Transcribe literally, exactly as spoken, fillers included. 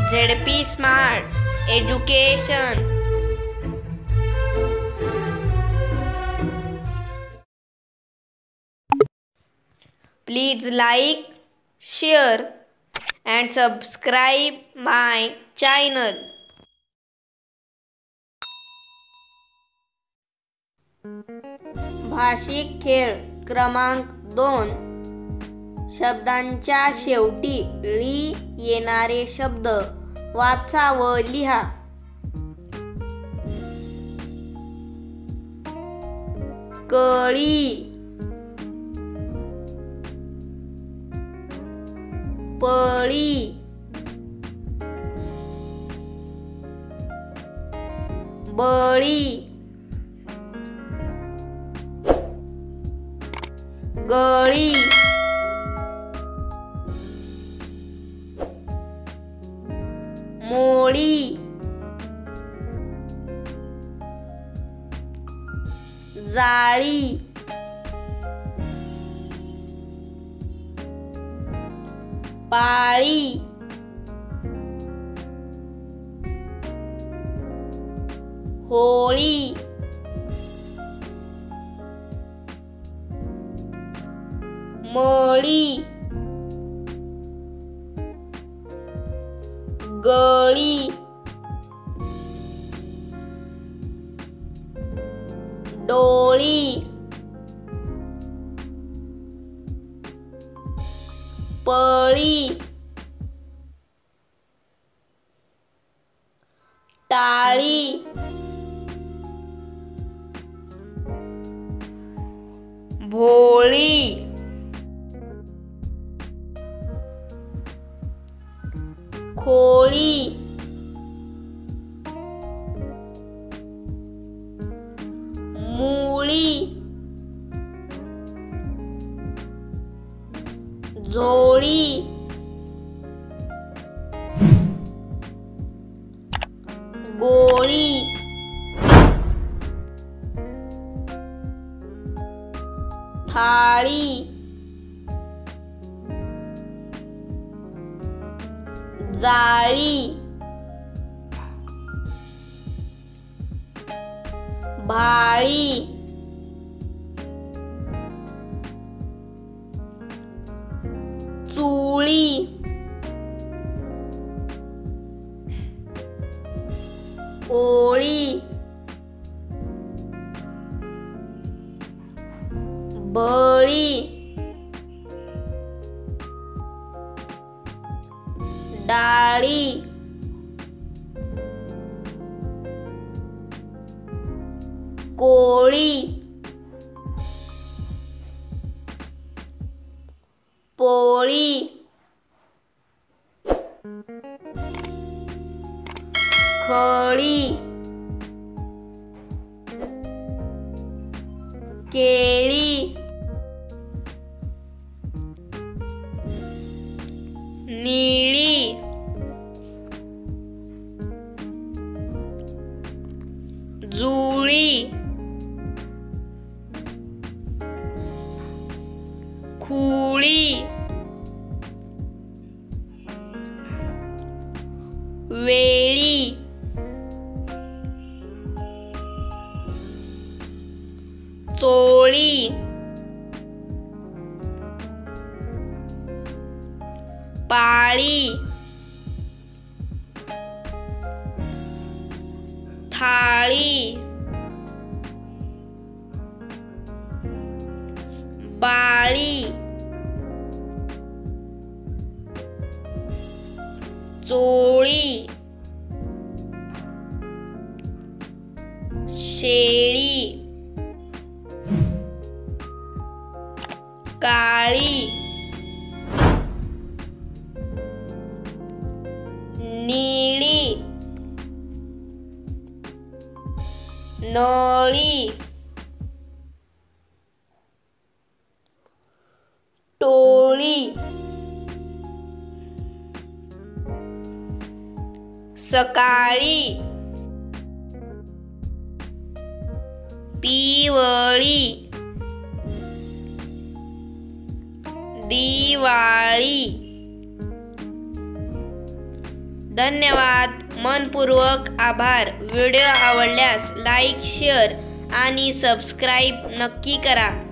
Z P smart education. Please like, share and subscribe my channel. भाषिक खेळ क्रमांक दोन. शब्दांच्या शेवटी ळी येणारे शब्द वाचा व लिहा. कळी, पळी, बळी, गळी, मोळी, जाळी, पाळी, होळी, मळी, गळी, डोळी, पळी, टाळी, भोळी, खोळी, मुळी, झोळी, गोळी, थाळी, जाळी, भाळी, चुळी, ओळी, बळी, डाळी, कोळी, पोळी, खळी, केळी, निळी, जुळी, खुळी, वेळी, चोळी, पाळी, थाळी, बाळी, चोळी, शेळी, काळी, निळी, नळी, टोळी, सकाळी, पिवळी, दिवाळी, धन्यवाद. मनपूर्वक आभार. व्हिडिओ आवडल्यास लाईक, शेअर आणि सबस्क्राईब नक्की करा.